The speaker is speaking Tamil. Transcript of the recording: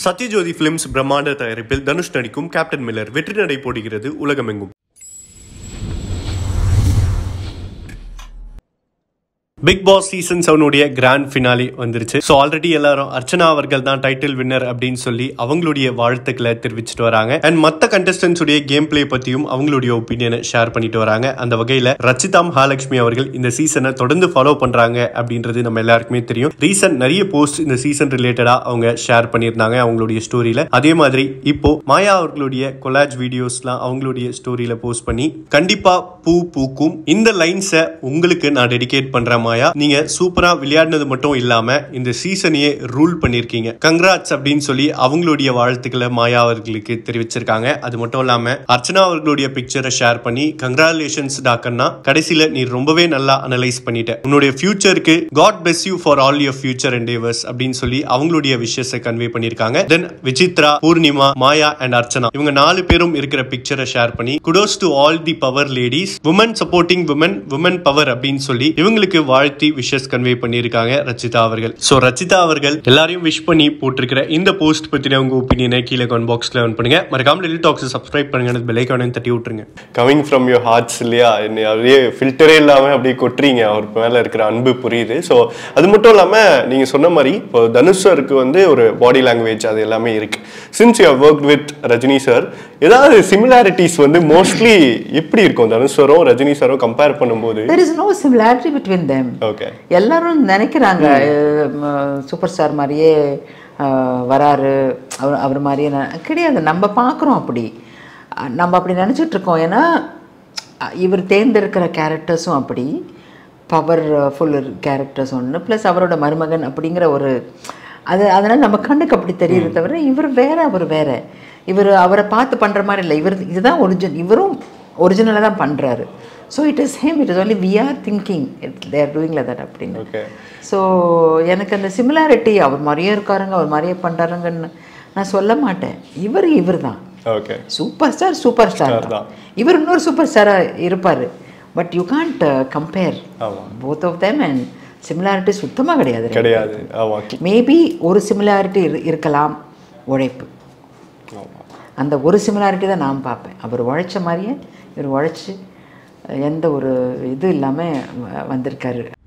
சத்யஜோதி பிலிம்ஸ் பிரம்மாண்ட தயாரிப்பில் தனுஷ் நடிக்கும் கேப்டன் மில்லர் வெற்றி நடை போடுகிறது உலகமெங்கும். பிக் பாஸ் சீசன் 7 உடைய கிராண்ட் ஃபினாலி வந்துருச்சு. ஸோ ஆல்ரெடி எல்லாரும் அர்ச்சனா அவர்கள் தான் டைட்டில் வின்னர் அப்படின்னு சொல்லி அவங்களுடைய வாழ்த்துக்களை தெரிவிச்சுட்டு வராங்க. அண்ட் மற்ற கண்டஸ்டன்ஸ் உடைய கேம் பிளே பத்தியும் அவங்களுடைய ஒப்பீனியனை ஷேர் பண்ணிட்டு வராங்க. அந்த வகையில ரச்சிதா மகாலட்சுமி அவர்கள் இந்த சீசனை தொடர்ந்து ஃபாலோ பண்றாங்க அப்படின்றது நம்ம எல்லாருக்குமே தெரியும். ரீசன்ட் நிறைய போஸ்ட் இந்த சீசன் ரிலேட்டடா அவங்க ஷேர் பண்ணியிருந்தாங்க அவங்களுடைய ஸ்டோரியில. அதே மாதிரி இப்போ மாயா அவர்களுடைய கொலாஜ் வீடியோஸ்லாம் அவங்களுடைய ஸ்டோரியில போஸ்ட் பண்ணி கண்டிப்பா பூ பூக்கும் இந்த லைன்ஸை உங்களுக்கு நான் டெடிகேட் பண்றேன். நீங்க சூப்பரா விளையாடினது மட்டும் இல்லாம இந்த சீசனையே ரூல் பண்ணிருக்கீங்க, கங்க்ராட்ஸ் அப்படின்னு சொல்லி அவங்களுடைய வாழ்த்துக்களை மாயா அவர்களுக்கு தெரிவிச்சிருக்காங்க. அது மட்டும் இல்லாம அர்ச்சனா அவர்களுடைய பிக்சரை ஷேர் பண்ணி கங்க்ராச்சுலேஷன்ஸ் டாக்கன்னா, கடைசியில நீ ரொம்பவே நல்லா அனலைஸ் பண்ணிட்ட, உன்னுடைய ஃபியூச்சருக்கு God bless you for all your future endeavours அப்படின்னு சொல்லி அவங்களுடைய விஷயத்தை கன்வே பண்ணிருக்காங்க. தென் விசித்ரா, பூர்ணிமா, மாயா அண்ட் அர்ச்சனா இவங்க 4 பேரும் இருக்கிற பிக்சரை ஷேர் பண்ணி kudos to all the power ladies, women supporting women, women power அப்படின்னு சொல்லி இவங்களுக்கு வாழ்த்தி விஷஸ் கன்வே பண்ணிருக்காங்க ரச்சிதா அவர்கள். சோ ரச்சிதா அவர்கள் எல்லாரையும் விஷ் பண்ணி போட்டிருக்கிற இந்த போஸ்ட் பத்தின உங்க ஒப்பீனியனை கீழே கமெண்ட் பாக்ஸ்ல கமெண்ட் பண்ணுங்க. மறக்காம லிட்டில் டாக்ஸ் சப்ஸ்கிரைப் பண்ணுங்க, பெல் ஐகானையும் தட்டி விட்டுருங்க. கமிங் ஃப்ரம் யுவர் ஹார்ட்ஸ் இல்லையா, அப்படியே ஃபில்டரே இல்லாம அப்படியே கொட்டுறீங்க, அவர் மேல இருக்கிற அன்பு புரியுது. ஸோ அது மட்டும் இல்லாம நீங்க சொன்ன மாதிரி இப்போ தனுஷ் சாருக்கு வந்து ஒரு பாடி லாங்குவேஜ் அது எல்லாமே இருக்கு. Since you have worked with Rajini sir, ஏதாவது சிமிலாரிட்டிஸ் வந்து மோஸ்ட்லி எப்படி இருக்கும் தனுஷ் சாரும் ரஜினி சாரும் கம்பேர் பண்ணும்போது? There is no similarity between them. Okay. எல்லாரும் நினைக்கிறாங்க சூப்பர் ஸ்டார் மாதிரியே வராரு, அவர் மாதிரியே கிடையாது. நம்ம பார்க்குறோம் அப்படி, நம்ம அப்படி நினச்சிட்டு இருக்கோம். ஏன்னா இவர் தேர்ந்தெடுக்கிற கேரக்டர்ஸும் அப்படி பவர்ஃபுல் கேரக்டர்ஸ் ஒன்று, ப்ளஸ் அவரோட மருமகன் அப்படிங்கிற ஒரு அதனால் நம்ம கண்ணுக்கு அப்படி தெரியுது. தவிர இவர் வேற, அவர் வேற. அவரை பார்த்து பண்ணுற மாதிரி இல்லை. இதுதான் இவரும் ஒரிஜினலாக தான் பண்ணுறாரு. So it is him, it is only we are thinking they are doing like that அப்படின்னு. ஸோ எனக்கு அந்த சிமிலாரிட்டி அவர் மாதிரியே இருக்காருங்க, அவர் மாதிரியே பண்ணுறாருங்கன்னு நான் சொல்ல மாட்டேன். இவர் தான் சூப்பர் ஸ்டார் தான். இவர் இன்னொரு சூப்பர் ஸ்டாராக இருப்பார். But you can't compare both of them. And similarity சுத்தமாக கிடையாது. மேபி ஒரு சிமிலாரிட்டி இருக்கலாம், உழைப்பு. அந்த ஒரு சிமிலாரிட்டி தான் நான் பார்ப்பேன். அவர் உழைச்ச மாதிரியே இவர் உழைச்சி எந்த ஒரு இது இல்லாமல் வந்திருக்காரு.